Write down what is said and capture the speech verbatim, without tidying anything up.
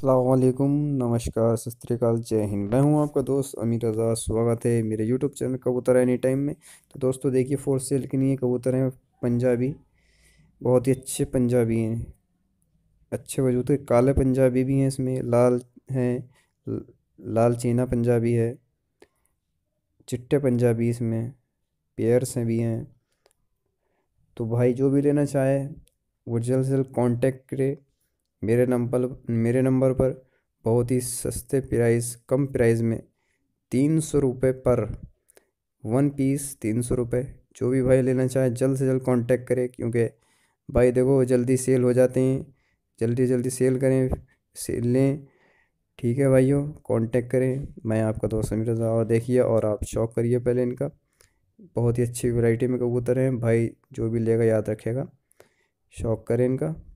अस्सलाम वालेकुम, नमस्कार, सत श्री अकाल, जय हिंद। मैं हूं आपका दोस्त अमीर रज़ा। स्वागत है मेरे YouTube channel Kabootar any time में। तो दोस्तों देखिए, फोर सेल के लिए कबूतर हैं पंजाबी। बहुत ही अच्छे पंजाबी हैं, अच्छे वजूद के। काले पंजाबी भी हैं, इसमें लाल हैं, ल- लाल चीना पंजाबी है, चिट्टे पंजाबी इसमें पेयर्स हैं भी हैं। तो भाई जो भी लेना चाहे वो जल्द से जल्द कांटेक्ट करे मेरे नंबर मेरे नंबर पर। बहुत ही सस्ते प्राइस, कम प्राइस में, तीन सौ रुपये पर वन पीस, तीन सौ रुपये। जो भी भाई लेना चाहे जल्द से जल्द कांटेक्ट करें, क्योंकि भाई देखो जल्दी सेल हो जाते हैं। जल्दी जल्दी सेल करें, सेल लें। ठीक है भाइयों, कांटेक्ट करें। मैं आपका दोस्त समीर रज़ा, और देखिए और आप शौक करिए पहले इनका। बहुत ही अच्छी वैरायटी में कबूतर हैं भाई, जो भी लेगा याद रखेगा, शौक करें इनका।